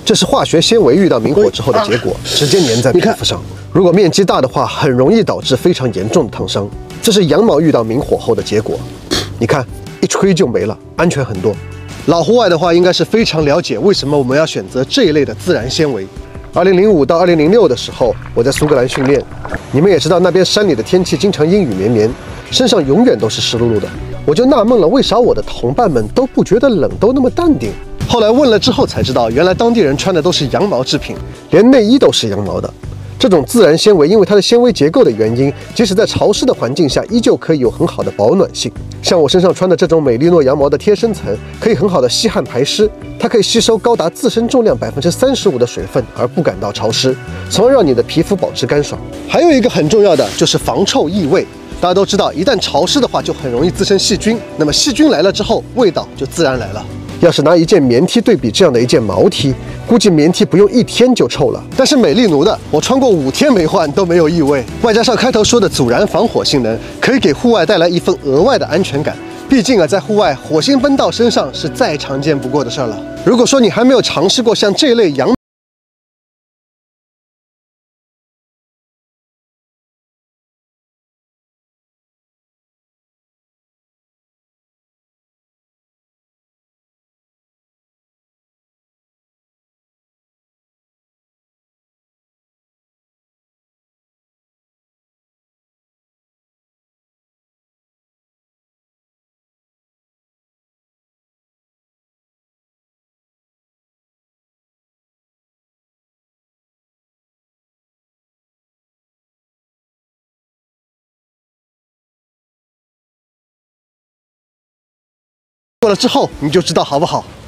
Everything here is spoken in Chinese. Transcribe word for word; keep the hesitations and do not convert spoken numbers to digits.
这是化学纤维遇到明火之后的结果，直接粘在皮肤上。如果面积大的话，很容易导致非常严重的烫伤。这是羊毛遇到明火后的结果。你看，一吹就没了，安全很多。老户外的话，应该是非常了解为什么我们要选择这一类的自然纤维。二零零五到二零零六的时候，我在苏格兰训练，你们也知道那边山里的天气经常阴雨绵绵，身上永远都是湿漉漉的。我就纳闷了，为啥我的同伴们都不觉得冷，都那么淡定？后来问了之后才知道，原来当地人穿的都是羊毛制品，连内衣都是羊毛的。这种自然纤维，因为它的纤维结构的原因，即使在潮湿的环境下，依旧可以有很好的保暖性。像我身上穿的这种美利诺羊毛的贴身层，可以很好的吸汗排湿，它可以吸收高达自身重量百分之三十五的水分，而不感到潮湿，从而让你的皮肤保持干爽。还有一个很重要的就是防臭异味。大家都知道，一旦潮湿的话，就很容易滋生细菌。那么细菌来了之后，味道就自然来了。要是拿一件棉 T 对比这样的一件毛 T， 估计棉 T 不用一天就臭了。但是美丽奴的，我穿过五天没换都没有异味，外加上开头说的阻燃防火性能，可以给户外带来一份额外的安全感。毕竟啊，在户外火星奔到身上是再常见不过的事儿了。如果说你还没有尝试过像这类羊过了之后，你就知道好不好。